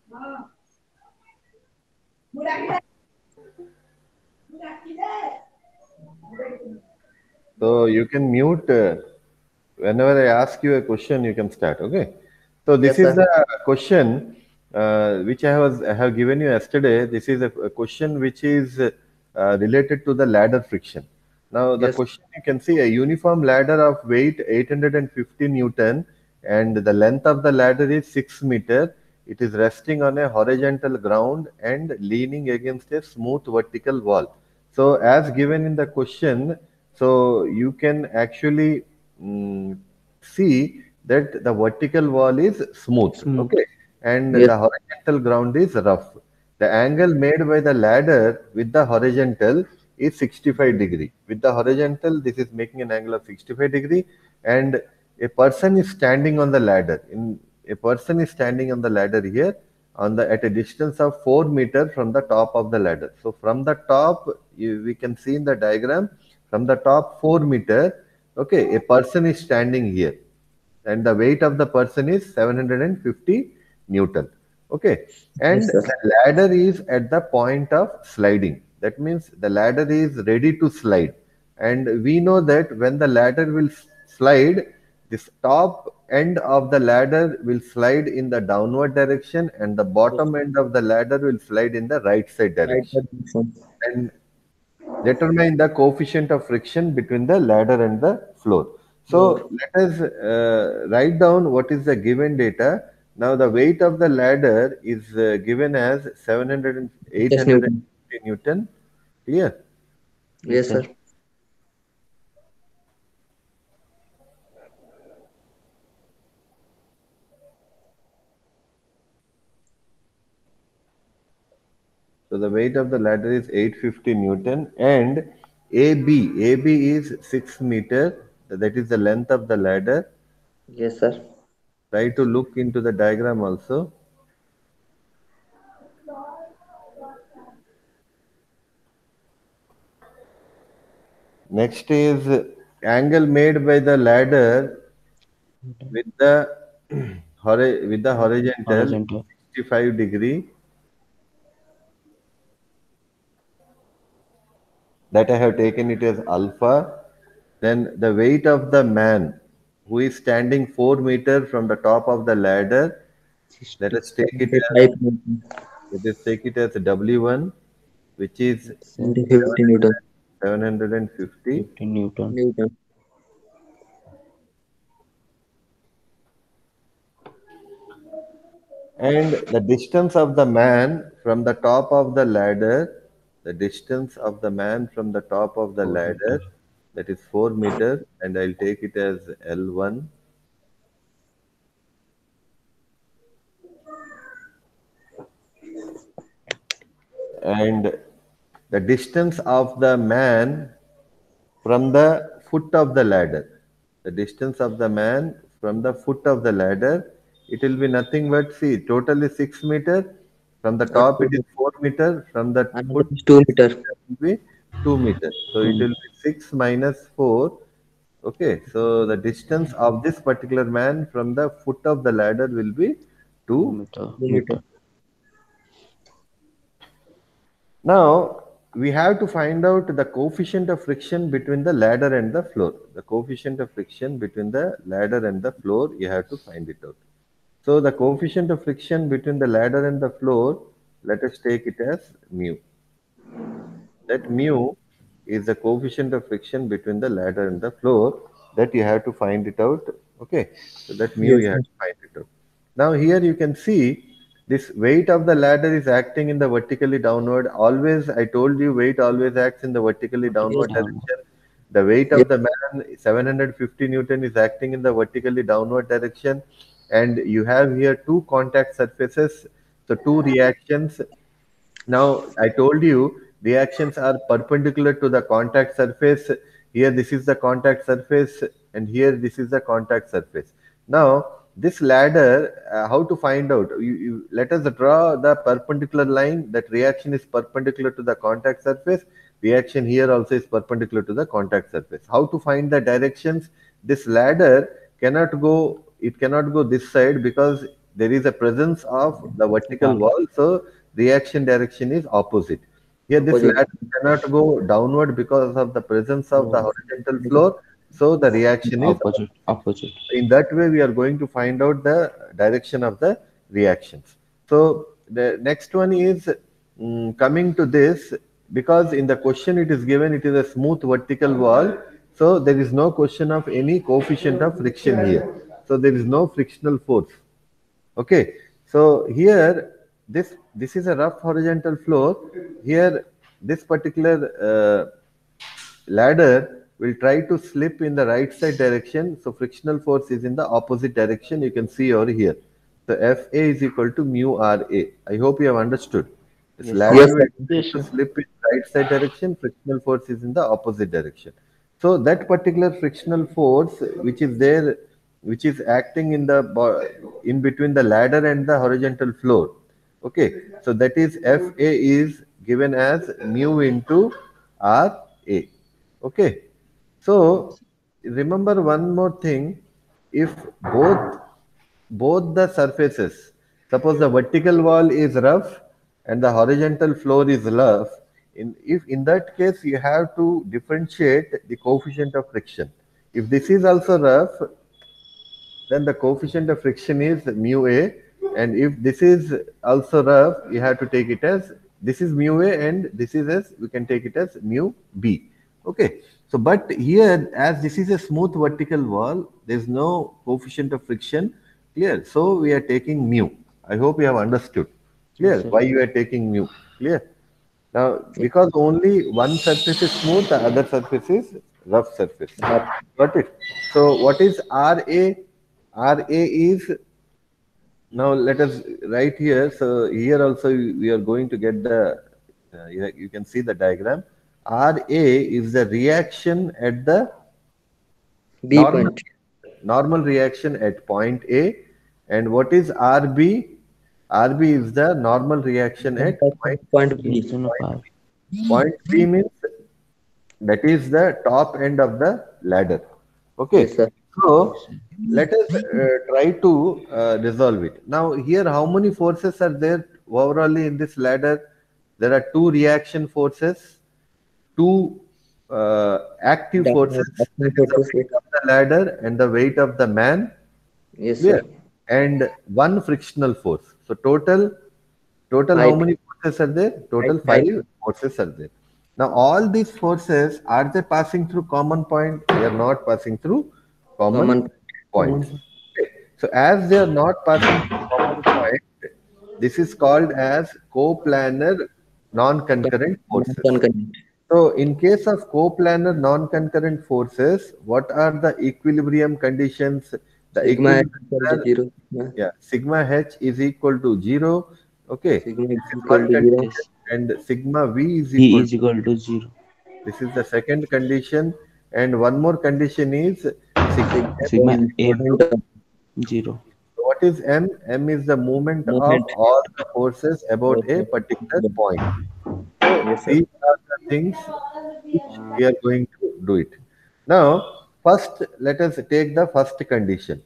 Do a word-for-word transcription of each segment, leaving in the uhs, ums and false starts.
So you can mute uh, whenever I ask you a question, you can start. Okay. So this Yes, is sir. the question uh, which I was I have given you yesterday. This is a, a question which is uh, related to the ladder friction. Now the Yes. question, you can see a uniform ladder of weight eight hundred fifty Newton and the length of the ladder is six meter. It is resting on a horizontal ground and leaning against a smooth vertical wall. So as given in the question, so you can actually mm, see that the vertical wall is smooth, Smooth. okay, and Yes. the horizontal ground is rough. The angle made by the ladder with the horizontal is sixty-five degree. With the horizontal, this is making an angle of sixty-five degree, and a person is standing on the ladder. In a person is standing on the ladder here on the at a distance of four meter from the top of the ladder. So from the top, you, we can see in the diagram from the top four meter. Okay, a person is standing here and the weight of the person is seven hundred fifty Newton. Okay, and Yes, sir. the ladder is at the point of sliding. That means the ladder is ready to slide. And we know that when the ladder will s- slide, this top end of the ladder will slide in the downward direction and the Yes. bottom end of the ladder will slide in the right side Right. direction. Sir. And determine the coefficient of friction between the ladder and the floor. Floor. So let us uh, write down what is the given data. Now the weight of the ladder is uh, given as seven hundred and Yes, Newton. eight hundred fifty Newton here. Yes, Yes, sir. sir. So the weight of the ladder is eight hundred fifty Newton and A B, A B is six meter. That is the length of the ladder. Yes, sir. Try to look into the diagram also. Next is angle made by the ladder with the hori- with the horizontal Horizontal. sixty-five degree that I have taken it as alpha. Then the weight of the man who is standing four meter from the top of the ladder. Let us take it as seventy-five Newton. let us take it as W one, which is seventy fifty Newton. seven hundred fifty. fifteen Newton. Newton. And the distance of the man from the top of the ladder, the distance of the man from the top of the four ladder, meter. that is four meter, and I'll take it as L one. And the distance of the man from the foot of the ladder, the distance of the man from the foot of the ladder, it will be nothing but see, total is six meter. From the Uh, top, it is two, four meter. From the another foot, is two meter. it will be two meter. So it will Two be six minus four. Okay, so the distance of this particular man from the foot of the ladder will be two two meter. Two meter. meter. Now we have to find out the coefficient of friction between the ladder and the floor. The coefficient of friction between the ladder and the floor, you have to find it out. So the coefficient of friction between the ladder and the floor, let us take it as mu. That mu is the coefficient of friction between the ladder and the floor that you have to find it out. Okay, so that mu Yes, you have sir. to find it out. Now here you can see this weight of the ladder is acting in the vertically downward. Always, I told you weight always acts in the vertically Vertical Yes, downward down. direction. The weight yes, of the man, seven hundred fifty Newton, is acting in the vertically downward direction. And you have here two contact surfaces, so two reactions. Now, I told you reactions are perpendicular to the contact surface. Here, this is the contact surface, and here, this is the contact surface. Now, this ladder, uh, how to find out? You, you, let us draw the perpendicular line. That reaction is perpendicular to the contact surface. Reaction here also is perpendicular to the contact surface. How to find the directions? This ladder cannot go, it cannot go this side because there is a presence of the vertical wall, so reaction direction is opposite. Here, this Opposite. ladder cannot go downward because of the presence of the No, horizontal floor, so the reaction is opposite, opposite. in that way we are going to find out the direction of the reactions. So the next one is mm, coming to this, because in the question it is given it is a smooth vertical wall, so there is no question of any coefficient of friction here, so there is no frictional force. Okay, so here this this is a rough horizontal floor. Here this particular uh, ladder will try to slip in the right side direction. So frictional force is in the opposite direction. You can see over here. So F A is equal to mu R A. I hope you have understood. This Yes, ladder Yes, will sir. try to slip in right side direction. Frictional force is in the opposite direction. So that particular frictional force, which is there, which is acting in the bo- in between the ladder and the horizontal floor. Okay, so that is F A is given as mu into R A. Okay, so remember one more thing. If both both the surfaces, suppose the vertical wall is rough and the horizontal floor is rough, in if in that case you have to differentiate the coefficient of friction. If this is also rough, then the coefficient of friction is mu A, and if this is also rough, you have to take it as this is mu A and this is as we can take it as mu B. Okay, so but here as this is a smooth vertical wall, there is no coefficient of friction. Clear? So we are taking mu. I hope you have understood. yes, Clear? sir. Why you are taking mu? Clear? Now, because only one surface is smooth, the other surface is rough surface. Rough. Got it? So, what is R A? R A is, now let us write here. So, here also we are going to get the, uh, you you can see the diagram. R A is the reaction at the B normal, point. normal reaction at point A. And what is R B? R B is the normal reaction at point Point B. Reaction of R. Point B means that is the top end of the ladder. Okay. Yes, sir. So let us uh, try to uh, resolve it. Now here how many forces are there overall in this ladder? There are two reaction forces, two uh, active That forces, was that acting is the forces. weight of the ladder and the weight of the man. Yes, Clear? sir. And one frictional force. So total total how Five. many forces are there? Total Five. five forces are there. Now all these forces, are they passing through common point? They are not passing through common Common. points. Okay. So as they are not passing through common point, this is called as coplanar non-concurrent forces. Non-concurrent. So in case of coplanar non-concurrent forces, what are the equilibrium conditions? The Sigma is equilibrium equal to are, zero. Yeah. yeah, sigma h is equal to zero. Okay, Sigma this is is equal one to zero. condition, Yes. and sigma v is V equal is to, equal to zero. this is the second condition, and one more condition is sigma Sigma m Sigma is m equal M to, momentum. zero. what is m? M is the movement of Movement. all the forces about a Okay. particular point. So Yes, sir. these are the things which we are going to do it. Now, first, let us take the first condition.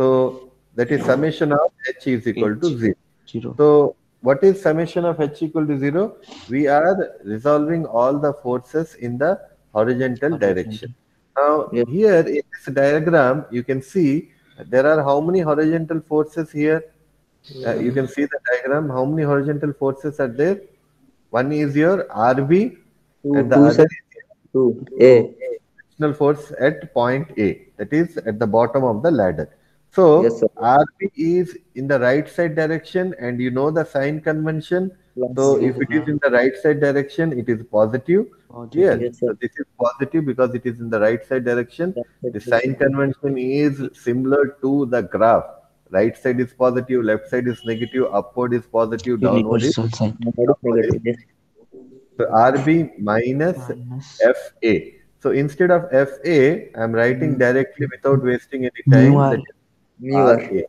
So that is summation of h is equal to H zero. zero. So what is summation of h equal to zero? We are resolving all the forces in the horizontal direction. Horizontal. Now, Yes. here in this diagram, you can see there are how many horizontal forces here? Uh, you can see the diagram. How many horizontal forces are there? One is your R B Two. and the Two, other sir. is Two. Two. A. frictional force at point A, that is at the bottom of the ladder. So Yes, sir. R B is in the right side direction, and you know the sign convention. So Plus. if it is Sigma in the right side direction, it is positive. Clear? positive. Yes, sir. So this is positive because it is in the right side direction. That's The it. sign convention is similar to the graph. Right side is positive, left side is negative, upward is positive, downward is Universal sign. That is downward is negative. Yes. so R B minus Minus F A. So instead of F A, I'm writing directly without wasting any mu time. R. That is Mu R R. A.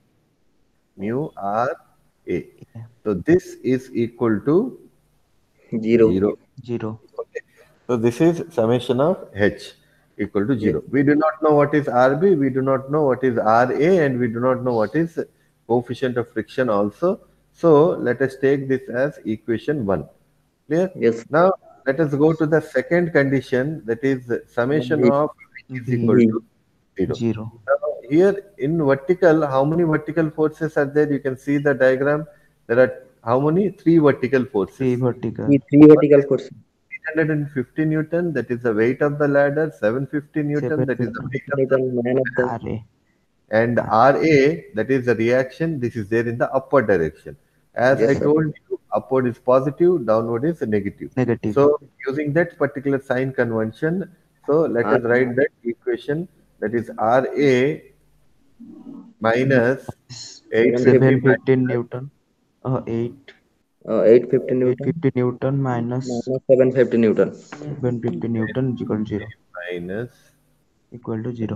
Mu R A. Yeah. So this is equal to Zero. zero. Zero. Okay. So this is summation of H equal to Yes. zero. We do not know what is R B, we do not know what is R A, and we do not know what is coefficient of friction also. So let us take this as equation one. Clear? Yes. Now let us go to the second condition, that is summation V. of which is equal V to zero. zero. Now, here in vertical, how many vertical forces are there? You can see the diagram. There are how many? Three vertical forces. Three vertical. Three, three vertical force. three hundred fifty Newton, that is the weight of the ladder. seven hundred fifty Newton, that is the weight of the, Newton, man of the. R A. and R. R A, that is the reaction. This is there in the upward direction. As I Yes, sir. told you, upward is positive, downward is negative. Negative. So using that particular sign convention, so let R. us write that equation, that is R A minus eight hundred fifty seven seven fifty. fifteen Newton. Uh, eight. Uh, eight hundred fifty Eight Newton fifty Newton minus minus seven hundred fifty Newton. seven fifty Newton is equal to zero. minus Equal to zero.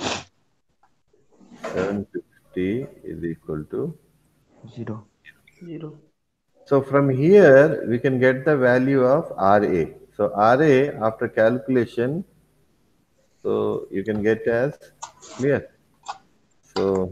seven hundred fifty is equal to Zero. Zero. so from here we can get the value of R A. So R A after calculation, so you can get as clear. So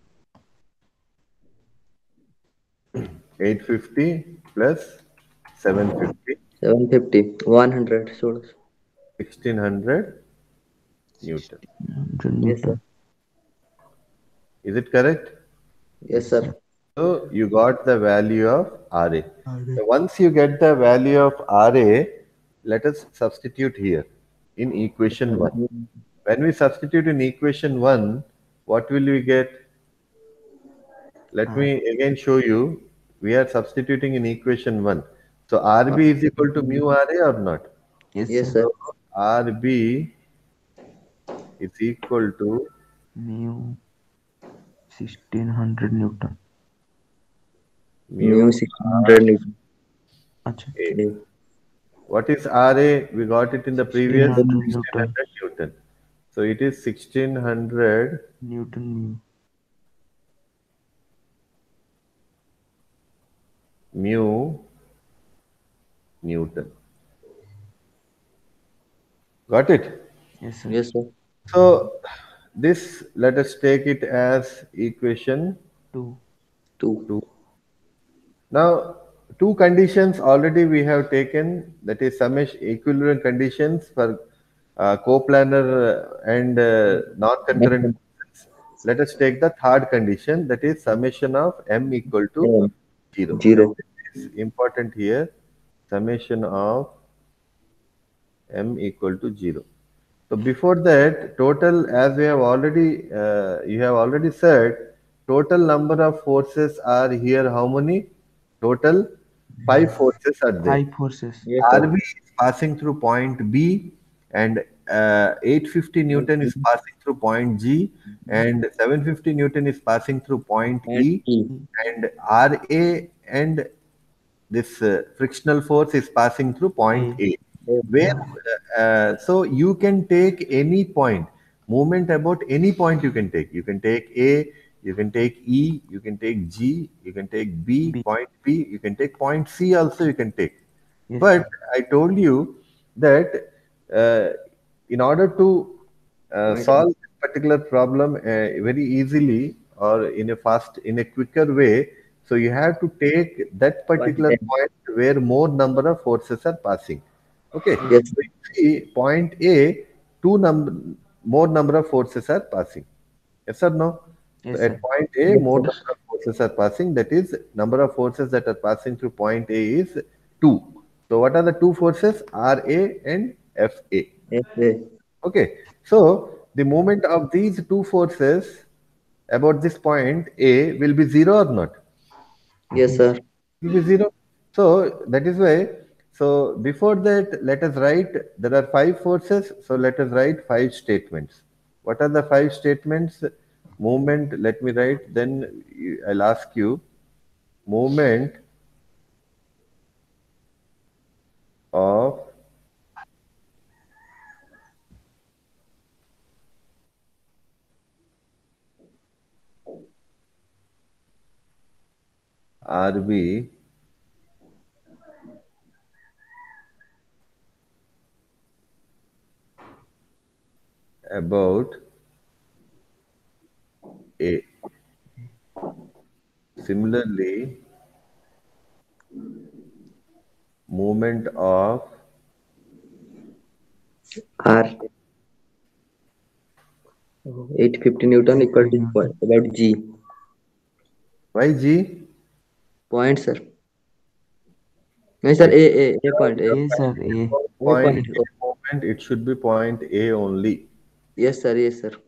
eight hundred fifty plus seven hundred fifty, seven fifty. one hundred. So, sixteen hundred Newton. yes, sir. Newton. Is it correct? Yes, sir. So you got the value of R A. So once you get the value of R A, let us substitute here in equation one. When we substitute in equation one, what will we get? Let me again show you. We are substituting in equation one. So R B is equal to mu R A or not? Yes, Yes, sir. sir. R B is equal to Mu sixteen hundred Newton. mu Mu six hundred Newton. Acha. A. What is R A? We got it in the previous sixteen hundred sixteen Newton. hundred Newton. So it is sixteen hundred Newton mu. mu Newton. Got it? Yes, sir. Yes, sir. So this, let us take it as equation Two. Two. two. Now, two conditions already we have taken, that is summation equilibrium conditions for uh, coplanar uh, and uh, non-concurrent. Let us take the third condition, that is summation of m equal to M. zero. Zero. This is important here, summation of m equal to zero. So before that, total, as we have already, uh, you have already said, total number of forces are here how many? Total five forces are there. Five forces. Yes, sir. R B is passing through point B, and uh, eight hundred fifty Newton is passing through point G, and seven hundred fifty Newton is passing through point E, E. and R A and this uh, frictional force is passing through point A. Where uh, so you can take any point, movement about any point you can take. You can take A, you can take E, you can take G, you can take B, B. point B, you can take point C also you can take. Yes, But I told you that uh, in order to uh, Right. solve this particular problem uh, very easily or in a fast, in a quicker way, so you have to take that particular Point point where more number of forces are passing. Okay. Yes. So you see point A, two number more number of forces are passing. Yes or no? Yes, So at sir. point A, Yes, more sir. number of forces are passing. That is, number of forces that are passing through point A is two. So what are the two forces? R A and F A. Yes, sir. Okay. So the moment of these two forces about this point A will be zero or not? Yes, sir. Will be zero. So that is why. So before that, let us write. There are five forces. So let us write five statements. What are the five statements? Movement. Let me write. Then you- I'll ask you. Movement of R B about A. Similarly, moment of R eight hundred fifty Newton equal to point about G. why G? Point, sir. No, sir. A A A point A. A, sir, A. A Point point. A moment, it should be point A only. Yes, sir. Yes, sir.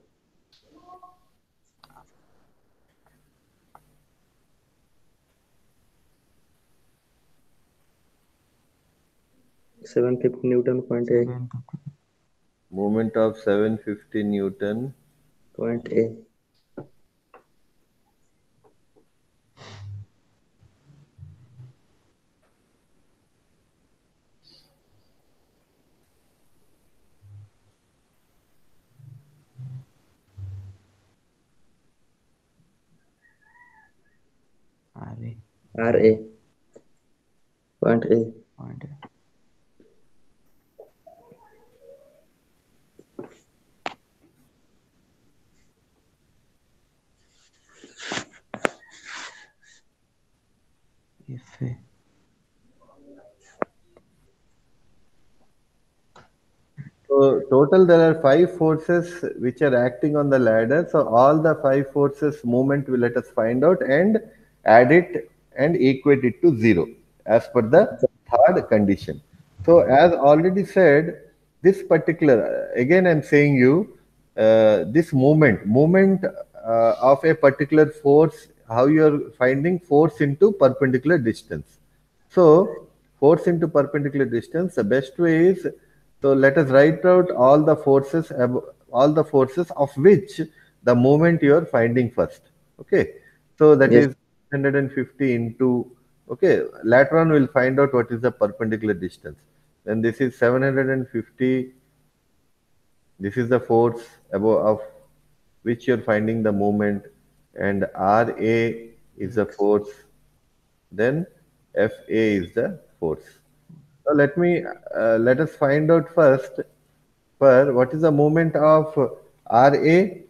seven hundred fifty Newton point A. seven fifty. Moment of seven hundred fifty Newton. Point A. R, A. R A. Point A. Point A. F, A. So total there are five forces which are acting on the ladder. So all the five forces movement will let us find out and add it and equate it to zero as per the third condition. So as already said, this particular, again I'm saying you, uh, this movement, movement uh, of a particular force, how you are finding force into perpendicular distance. So force into perpendicular distance, the best way is, so let us write out all the forces, ab- all the forces of which the moment you are finding first. Okay, so that Yes. is one hundred fifty into. Okay, later on we'll find out what is the perpendicular distance. Then this is seven hundred fifty. This is the force above of which you're finding the moment, and R A is the force. Then F A is the force. So let me uh, let us find out first for what is the moment of R A?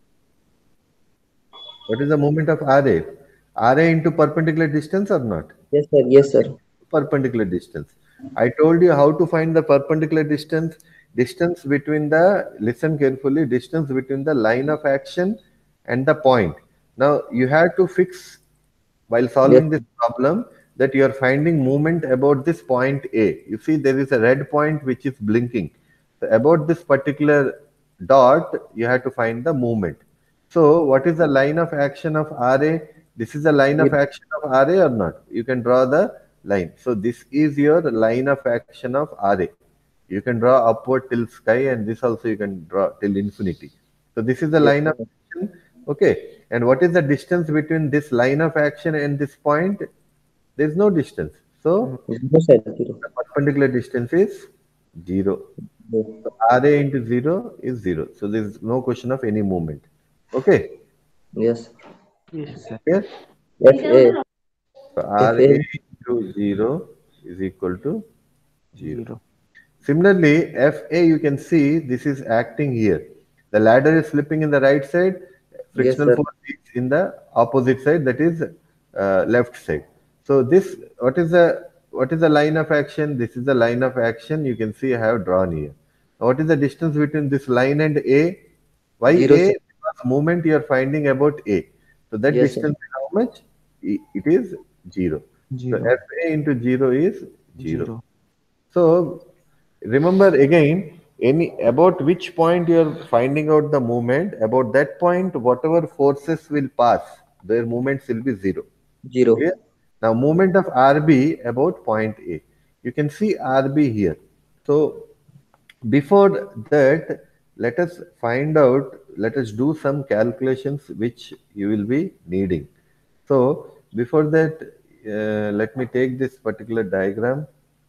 What is the moment of R A? R A into perpendicular distance or not? Yes, sir. Yes, sir. Perpendicular distance. I told you how to find the perpendicular distance. Distance between the, listen carefully, distance between the line of action and the point. Now you have to fix while Yes. solving this problem that you are finding movement about this point A. You see there is a red point which is blinking. So about this particular dot, you have to find the movement. So what is the line of action of R A? This is the line of Zero. action of R A or not? You can draw the line. So this is your line of action of R A. You can draw upward till sky, and this also you can draw till infinity. So this is the Yes, line of sir. action. Okay. And what is the distance between this line of action and this point? There is no distance. So Zero, sir. Zero. the perpendicular distance is zero. Zero. So R A into zero is zero. So there is no question of any movement. Okay. Yes. Yes, sir. Here. F A. So F R A A. into zero is equal to zero. Zero. Similarly, F A, you can see this is acting here. The ladder is slipping in the right side, Yes, frictional sir. force is in the opposite side, that is uh, left side. So this, what is the what is the line of action? This is the line of action. You can see I have drawn here. What is the distance between this line and A? Why Zero, A? sir. Because moment you are finding about A. So that Yes, sir. distance is how much? I- It is zero. So Zero. F A into zero is zero. Zero. So remember again, any about which point you are finding out the movement, about that point, whatever forces will pass, their movements will be zero. Zero. Clear? Now, movement of R B about point A. You can see R B here. So before that, let us find out, let us do some calculations which you will be needing. So before that, uh, let me take this particular diagram.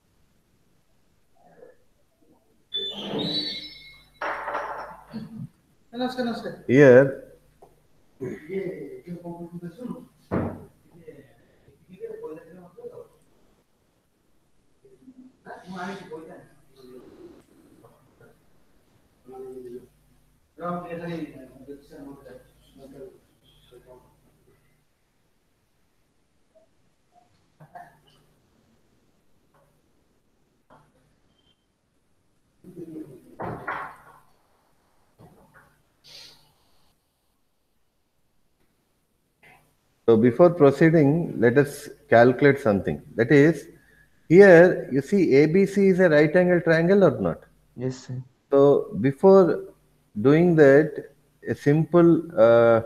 Here, So before proceeding, let us calculate something. That is, here you see A B C is a right angle triangle or not? Yes, sir. So before doing that, a simple uh,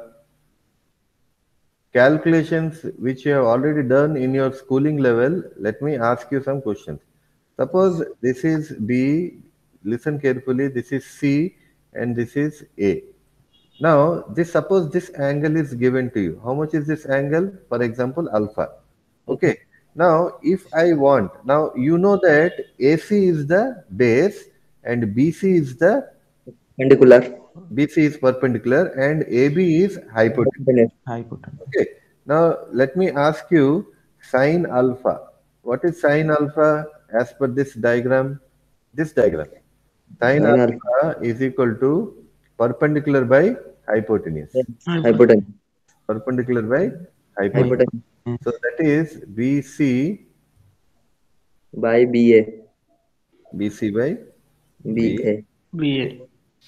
calculations which you have already done in your schooling level, let me ask you some questions. Suppose this is B, listen carefully, this is C and this is A. Now, this suppose this angle is given to you. How much is this angle? For example, alpha. Okay. Okay. Now, if I want, now you know that A C is the base and B C is the Perpendicular. B C is perpendicular and A B is hypotenuse. Hypotenuse. Hypotenuse. Okay. Now, let me ask you sine alpha. What is sine alpha as per this diagram? This diagram. Sine Sine alpha. alpha is equal to perpendicular by hypotenuse. Hypotenuse. Perpendicular by hypotenuse. Hypotenuse So that is B C, by B A. B C by B B. A. B A.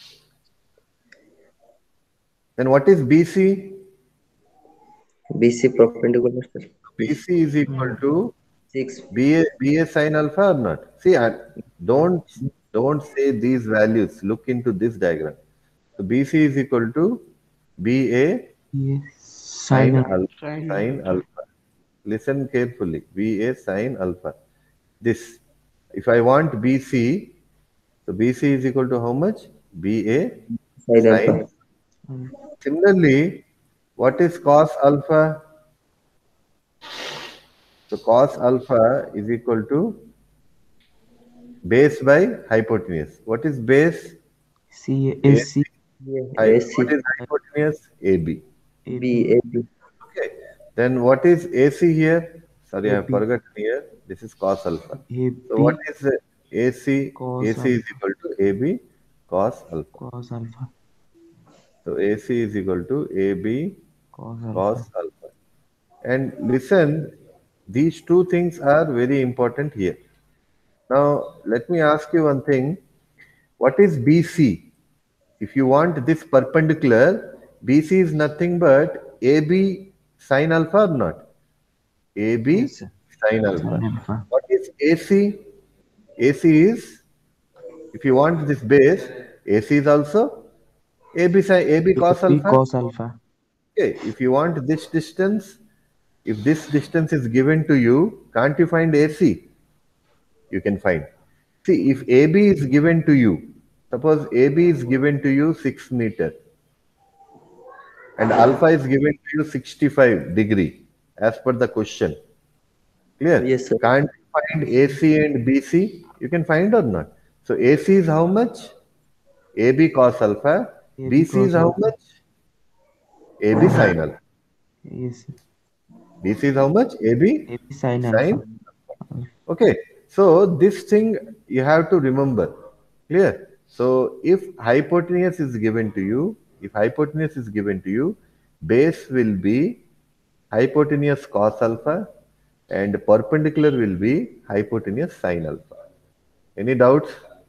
Then what is B C? B C perpendicular, sir. B C is equal to Six. B A, B A sine alpha or not? See, I, don't don't say these values. Look into this diagram. So B C is equal to B A Yes. sine Sine alpha. Sine alpha. Listen carefully. B A sine alpha. This. If I want B C, so B C is equal to how much? B A Sine sine. alpha. Similarly, what is cos alpha? So cos alpha is equal to base by hypotenuse. What is base? C A S C Hy- A C. What is hypotenuse? A B. A B B A B. Okay. Then what is A C here? Sorry, I have A B. forgotten here. This is cos alpha. A So what B is uh, A C? cos A C is equal to A B cos alpha. cos alpha So A C is equal to A B cos cos alpha. alpha. And listen, these two things are very important here. Now, let me ask you one thing. What is B C? If you want this perpendicular, B C is nothing but A B sine alpha or not? A B Yes, sir. sine alpha. Sine alpha. What is A C? A C is, if you want this base, A C is also A B sine, A B cos A B alpha. cos alpha. Okay, if you want this distance, if this distance is given to you, can't you find A C? You can find. See, if A B is given to you, suppose A B is given to you six meter and alpha is given to you sixty-five degree as per the question. Clear? Yes, sir. Can't you find A C and B C? You can find or not? So A C is how much? A B cos alpha. A B B C is cos how alpha. much? A B sin alpha. Yes, sir. B C is how much? A B A B sine sin. alpha. Okay. So this thing you have to remember. Clear? So if hypotenuse is given to you, if hypotenuse is given to you, base will be hypotenuse cos alpha and perpendicular will be hypotenuse sin alpha. Any doubts?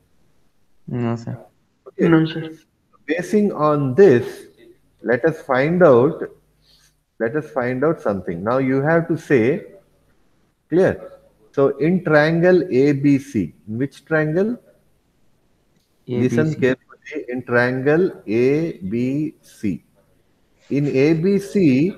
No, sir. Okay. No, sir. Basing on this, let us find out, let us find out something. Now you have to say, clear? So in triangle A B C, in which triangle? A B Listen C. carefully, in triangle A B C. In A B C,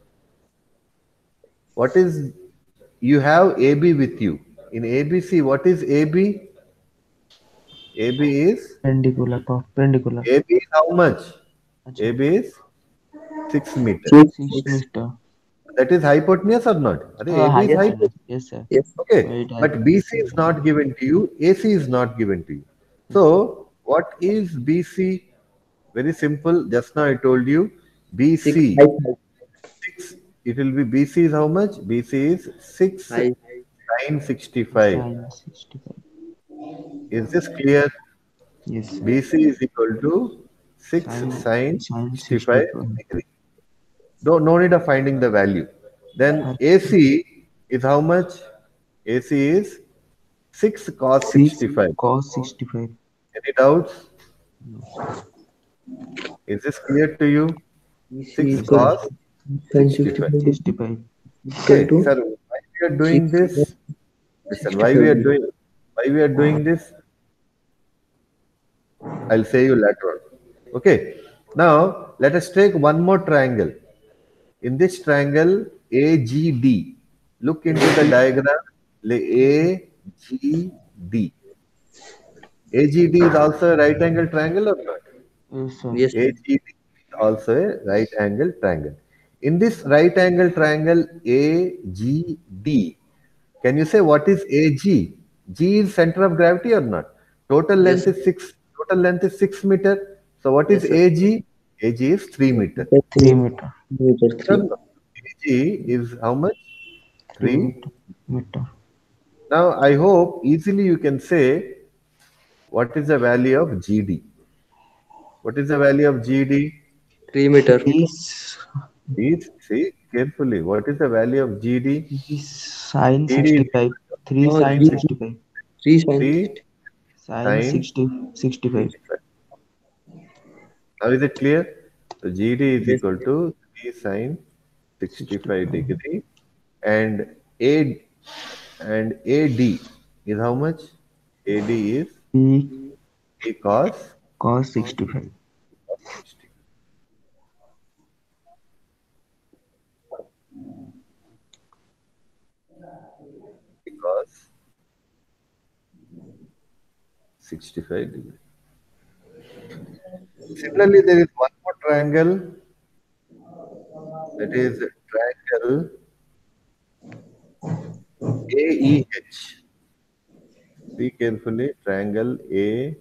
what is, you have A B with you. In A B C, what is A B? A B is, Perpendicular. Perpendicular. A B is how much? Achha. A B is six meter. Six. Six meter. That is hypotenuse or not? Are Uh, A B is yes, sir. hypotenuse. Yes, sir. Yes. Okay, Right, but B C is not given to you, A C is not given to you. So, what is B C? Very simple. Just now I told you B Six. C. Height. Six. It will be B C is how much? B C is six Height. sine sixty-five. Sine sixty-five. Is this clear? Yes. B C is equal to six Sine- sine sine sixty-five sixty-five. degree. Don't, no need of finding the value. Then A C is how much? A C is six cos Six sixty-five. cos sixty-five. Any doubts? Is this clear to you? B C six equal cos Sin sixty-five. sixty-five sixty-five. equal Okay, to sir, why we are doing six this? Listen, why we sixty-five are degree. doing why we are doing this? I'll say you later on. Okay. Now let us take one more triangle. In this triangle A G D, look into the diagram. A G D. A G D is also a right angle triangle or not? Yes, sir. Yes, sir. A G D is also a right angle triangle. In this right angle triangle A G D, can you say what is A G? G is center of gravity or not? Total Yes, length sir. is six. Total length is six meter. So what is Yes, sir. A G? A G is three meter. Meter three three. meter. Meter No, three. no. A G is how much? three Three. meter. Meter. Now I hope easily you can say what is the value of G D. What is the value of G D? Three meter. Is Please see carefully. What is the value of G D? is sine G D is sixty-five. three Oh, sine three. sixty-five. Three sin three sixty. Sine sine sixty. sixty-five. sixty-five. Now is it clear? So G D is Yes. equal to three sine sixty-five sixty-five. degree and A and A D is how much? A D is three three cos cos sixty-five. sixty cos sixty-five degree. Similarly, there is one more triangle that is triangle A E H. See carefully, triangle A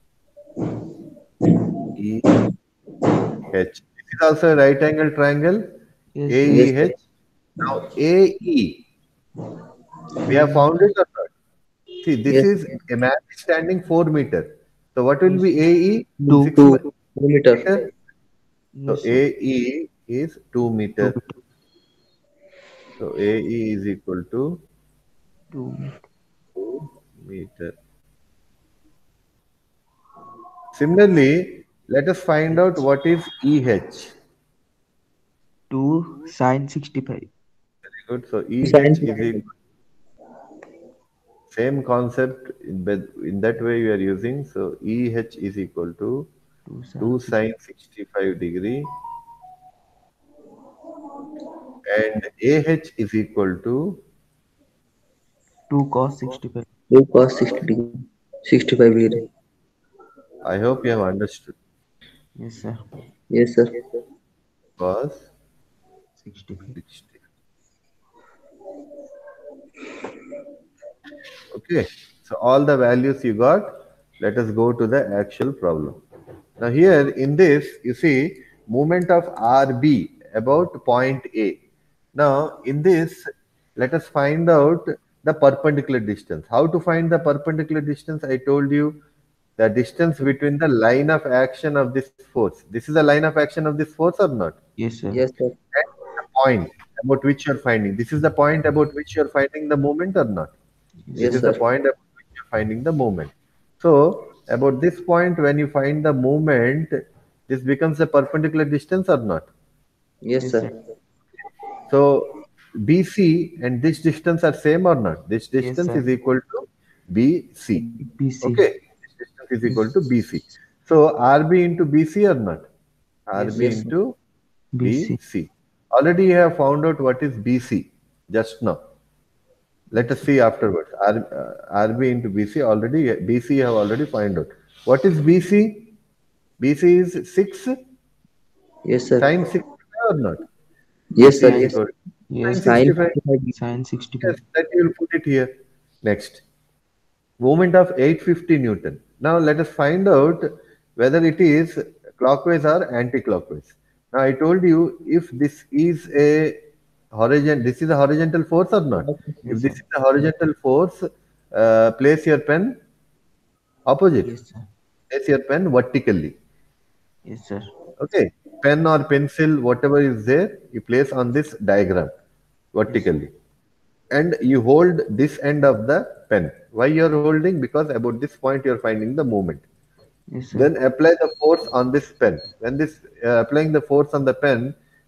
E H. This is also a right angle triangle Yes, sir. Yes, sir. A E H. Now A E, we have found it or not? See, this Yes. is a man standing four meter. So what will Yes, be sir. A E? Two. Six Two. me- Two meter. meter. So Yes, sir. A E is two Two meter. meter. So A E is equal to Two meter. two meter. Similarly, let us find out what is E H. Two sine sixty-five. Very good. So Sin E H is sixty. equal same concept in, bed- in that way we are using. So E H is equal to Two sine two six. sine sixty-five degree and A H is equal to Two cos sixty-five. Two cos sixty degree. Sixty-five degree. I hope you have understood. Yes, sir. Yes, sir. Cos sixty-five. sixty. Okay. So all the values you got. Let us go to the actual problem. Now here in this, you see movement of R B about point A. Now in this, let us find out the perpendicular distance. How to find the perpendicular distance? I told you the distance between the line of action of this force. This is the line of action of this force or not? Yes, sir. Yes, sir. And the point about which you're finding. This is the point about which you're finding the moment or not? Yes, This Yes, is sir. the sir. point about which you're finding the moment. So about this point, when you find the moment, this becomes a perpendicular distance or not? Yes, Yes, sir. sir. So B C and this distance are same or not? This Yes, distance sir. is equal to B C. P C. Okay, this distance is equal to B C. So R B into B C or not? Yes, R B Yes, sir. sir. into B C. B C. Already you have found out what is B C just now. Let us see afterwards. R, uh, R B into B C already, B C you have already found out. What is B C? B C is six Yes, sir. sine sixty-five or not? Yes, sir. B C is Sine. Yes. equal to Yes, sine sir. Sin sixty-five. sixty-five degree. Sine Yes, sixty-five. that you will put it here. Next, moment of eight hundred fifty Newton. Now let us find out whether it is clockwise or anti-clockwise. Now I told you if this is a horizontal, this is a horizontal force or not. If Yes, this sir. is a horizontal force, uh, place your pen opposite. Yes, sir. Place your pen vertically. Yes, sir. Okay, pen or pencil, whatever is there, you place on this diagram Yes, sir. vertically. And you hold this end of the pen. Why you are holding? Because about this point you are finding the movement. Yes, sir. Then apply the force on this pen. When this uh, applying the force on the pen,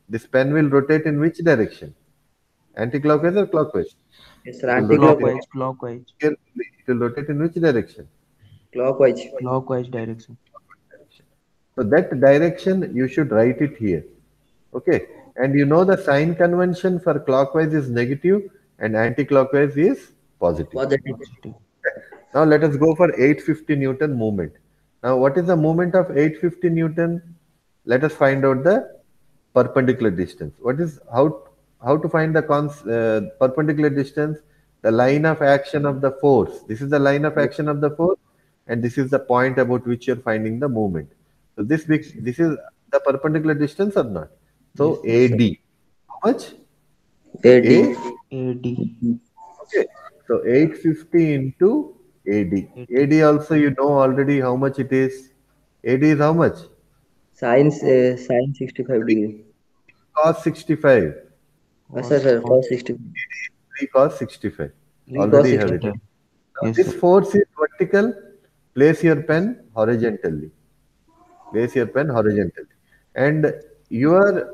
this pen will rotate in which direction? Anti-clockwise or clockwise? Yes, sir. It will rotate in Anti-clockwise. Clockwise, clockwise, carefully. It will rotate in which direction? Clockwise. clockwise direction. Direction. So that direction you should write it here. Okay. And you know the sign convention for clockwise is negative and anti-clockwise is positive. Positive. Positive. Now let us go for eight hundred fifty Newton movement. Now what is the moment of eight hundred fifty Newton? Let us find out the perpendicular distance. What is how how to find the cons, uh, perpendicular distance? The line of action of the force. This is the line of action of the force, and this is the point about which you're finding the moment. So this bec- this is the perpendicular distance or not? So Yes, sir. A D. How much? A D. A. A D. Okay. So eight hundred fifty into A D. A D. A D also you know already how much it is. A D is how much? Sine, uh, sine sixty-five degree. Cos sixty-five. Yes, sir, sir. Cos sixty-five. three cos sixty-five. three cos Already have it. sixty-five. Now Yes, this sir. force is vertical. Place your pen horizontally. Place your pen horizontally. And you are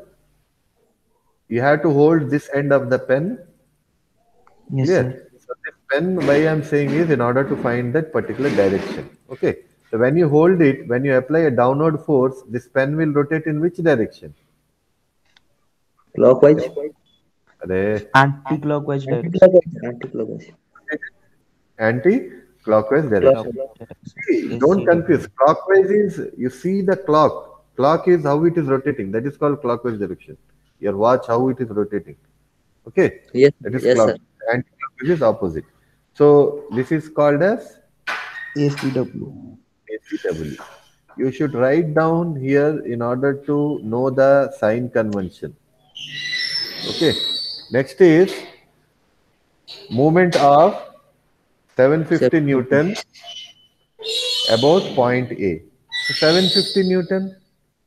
you have to hold this end of the pen. Yes, Clear? sir. So this pen, why I am saying is in order to find that particular direction. Okay. So when you hold it, when you apply a downward force, this pen will rotate in which direction? Clockwise. Arey, Anti-clockwise direction. Anti-clockwise. Anti-clockwise. anti-clockwise direction. Clockwise direction. See, Yes, don't C W. confuse. Clockwise is you see the clock. Clock is how it is rotating. That is called clockwise direction. Your watch how it is rotating. Okay, Yes, that is yes, clock. sir. Anti-clockwise is opposite. So this is called as A C W. A C W. You should write down here in order to know the sign convention. Okay. Next is movement of seven hundred fifty Seven- Newton about point A. So seven hundred fifty Newton.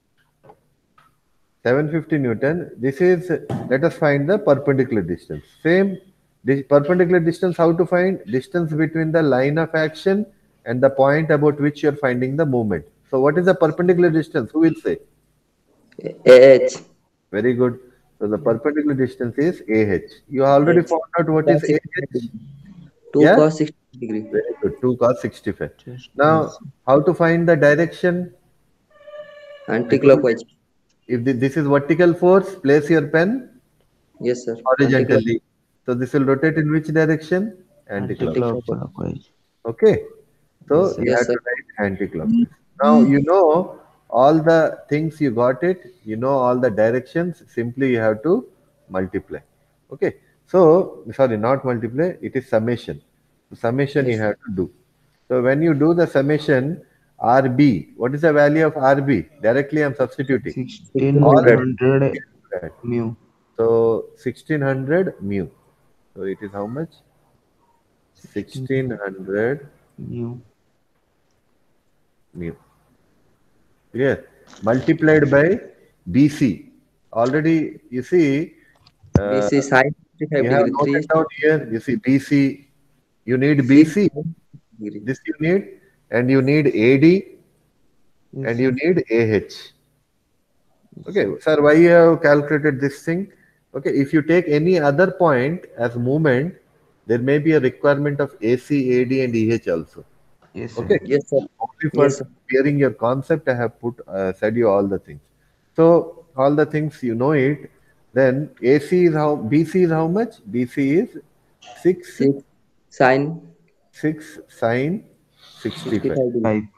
seven hundred fifty Newton. This is, let us find the perpendicular distance. Same, this perpendicular distance, how to find? Distance between the line of action and the point about which you are finding the movement. So what is the perpendicular distance? Who will say? A H. Very good. So the perpendicular distance is A H. You already H. found out what is Cos A H? sixty-five degree. two Yeah? cos sixty degree. Very good. two cos sixty-five. Just Now, how to find the direction? Anti-clockwise. If thi- this is vertical force, place your pen Yes, sir. horizontally. So this will rotate in which direction? Anti-clockwise. anti-clockwise. Okay. So Yes, sir. you Yes, have sir. to write anti-clockwise. Now you know all the things you got it. You know all the directions. Simply you have to multiply. Okay. So sorry, not multiply. It is summation. Summation you Yes. have to do. So when you do the summation, R B, what is the value of R B? Directly I'm substituting. sixteen All hundred that. mu. So sixteen hundred mu. So it is how much? sixteen hundred Mu. mu. Clear? Multiplied by B C. Already you see, uh, B C sine sixty-five you have degree. Three noted down here. You see B C. You need B C. degree. This you need, and you need A D, Yes, and you need A H. Okay, sir, why you have calculated this thing? Okay, if you take any other point as movement, there may be a requirement of A C, A D, and E H also. yes, sir. Okay, Yes, sir. only for Yes, sir. clearing your concept, I have put uh, said you all the things. So all the things you know it. Then A C is how B C is how much? B C is six Six sine six sine sixty-five. sixty-five degree. Five.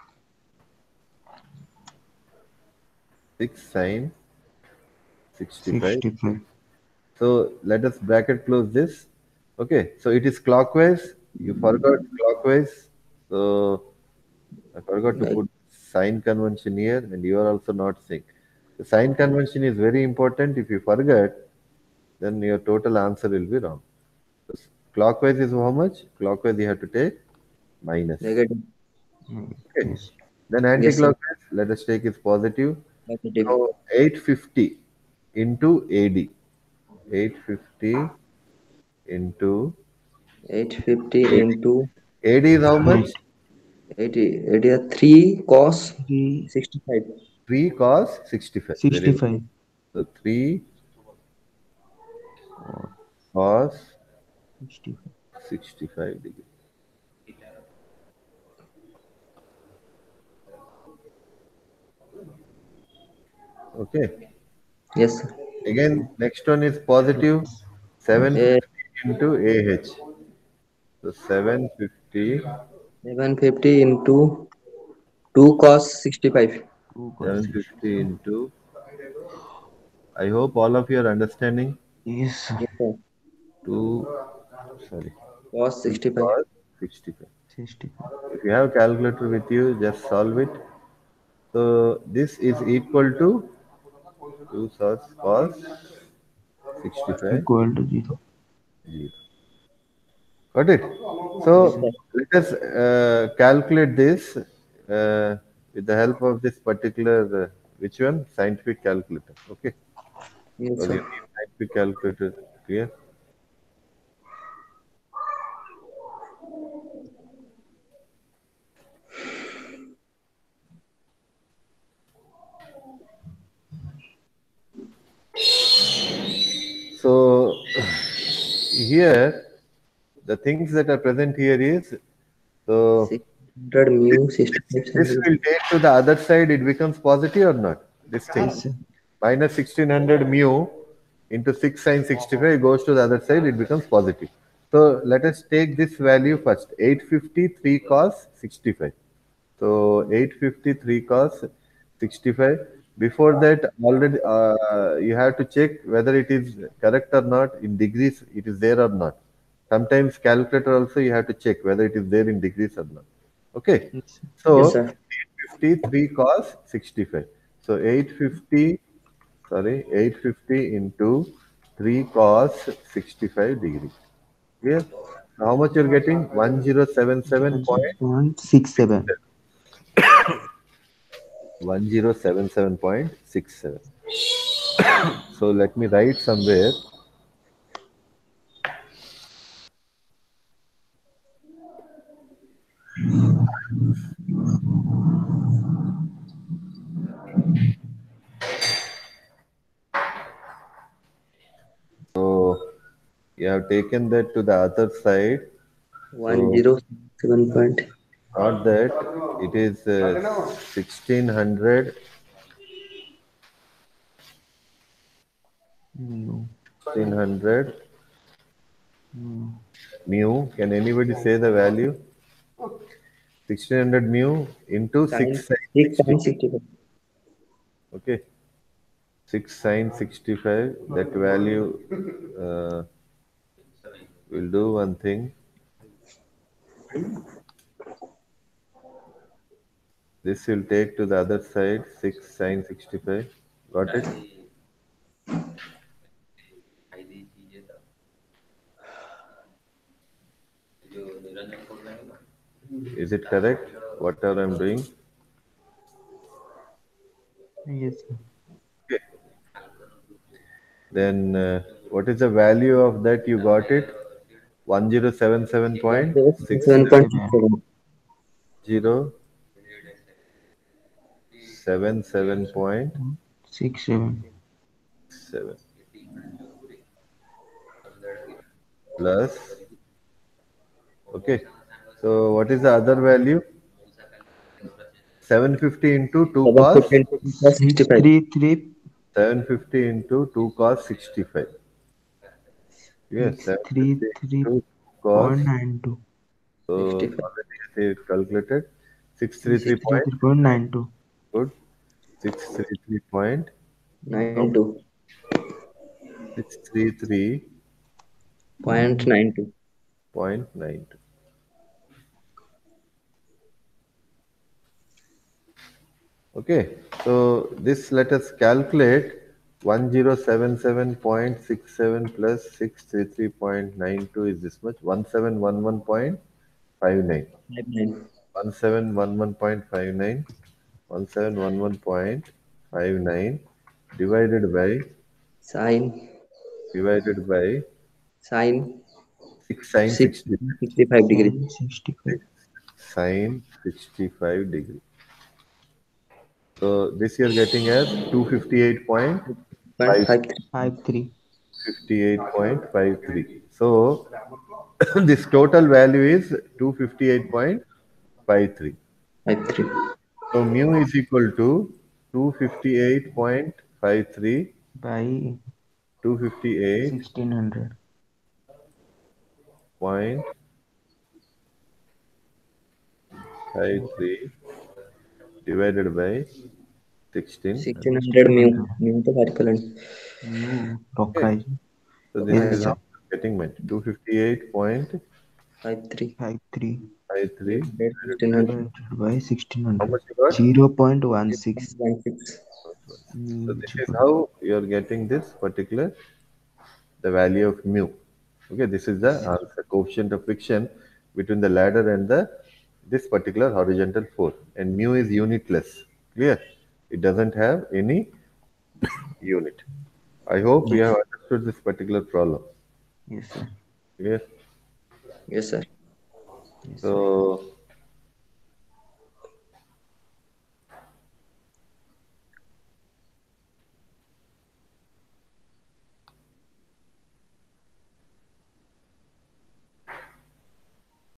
Six sine sixty-five. Sixty-five. So let us bracket close this. Okay, so it is clockwise. You forgot clockwise. So I forgot to Right. put sign convention here, and you are also not saying. The sign convention is very important. If you forget, then your total answer will be wrong. So clockwise is how much? Clockwise you have to take minus. Negative. Mm, Okay. yes. Then Yes, sir. anti-clockwise, let us take is positive. Positive. So eight hundred fifty into A D. eight hundred fifty into eight fifty into A D is how much? eighty. eighty are three cos Three sixty-five. three cos sixty-five. Very good. sixty-five. So three cos sixty-five. sixty-five degree. Okay. Yes, sir. Again, next one is positive seven A fifty into A H. So seven fifty, seven fifty into two cos sixty-five. two cos seven sixty-five. fifty into. I hope all of you are understanding. Yes, sir. Yes, sir. two, sorry, Cos two sixty-five. cos sixty-five. sixty-five. If you have calculator with you, just solve it. So this is equal to two cos cos sixty-five. Equal to zero. Zero. Got it? Yes, So sir. let us uh, calculate this uh, with the help of this particular, uh, which one? Scientific calculator. Okay. Yes, Because you sir. need scientific calculator here. So here, the things that are present here is, so six hundred mu this, sixty-five this centimeter. will take to the other side, it becomes positive or not? This thing. Yes, sir. Minus sixteen hundred mu into six sine sixty-five goes to the other side, it becomes positive. So let us take this value first, eight hundred fifty-three cos sixty-five. So eight hundred fifty-three cos sixty-five. Before that, already uh, you have to check whether it is correct or not in degrees, it is there or not. Sometimes calculator also you have to check whether it is there in degrees or not. Okay. Yes, sir. Yes, So sir. eight hundred fifty-three cos sixty-five. So eight hundred fifty, sorry, eight hundred fifty into three cos sixty-five degree. Clear? How much you're getting? one thousand seventy-seven point point six seven. one thousand seventy-seven point six seven. So let me write somewhere. So you have taken that to the other side. One So zero seven point. not that, it is uh, sixteen hundred, No. sixteen hundred No. mu. Can anybody say the value? sixteen hundred mu into Sine six sine six sixty. sine sixty-five. Okay. six sine sixty-five. That value, uh, we'll do one thing. This will take to the other side, six sine sixty-five. Got it? Is it correct? Whatever I'm doing? Yes, sir. Okay. Then uh, what is the value of that? You got it? one thousand seventy-seven point six Seven point six Seven. seven. zero seven seven point Six seven. seven plus. Okay. So what is the other value? seven hundred fifty into two Seven cos. fifty into two cos Six sixty-five. three three. seven hundred fifty into two cos sixty-five. Yes, Six three seven hundred fifty three into cos. point nine two. So sixty-five. already I say it calculated. six hundred thirty-three Six three point. three point nine two. Good. six hundred thirty-three point. Nine two. six hundred thirty-three Point nine two. point nine two. Okay, so this let us calculate one thousand seventy-seven point six seven plus six hundred thirty-three point nine two is this much, one thousand seven hundred eleven point five nine. Five nine. one thousand seven hundred eleven point five nine. one thousand seven hundred eleven point five nine divided by Sine divided by sine six sine six sixty sixty-five degree. Sine sixty-five. sine sixty-five degree. So this you're getting as two hundred fifty-eight point Point five three. Five three. fifty-eight point five three. So this total value is two fifty-eight point five three. Five three. So mu is equal to two fifty-eight point five three by two fifty-eight sixteen hundred. point five three divided by sixteen. Sixteen hundred mu. Mu तो भारी कलन. Mu rock rise. So this Yeah, is sir. how it's getting meant. two fifty-eight point Five three. Five three five three. Sixteen hundred. divided by sixteen How hundred. much you got? Zero point one six. One six. So this is how you are getting this particular, the value of mu. Okay, this is the answer, coefficient of friction between the ladder and the this particular horizontal force, and mu is unitless. Clear? It doesn't have any unit. I hope we have understood this particular problem. Yes, sir. Clear? Yes, sir. Yes, sir. So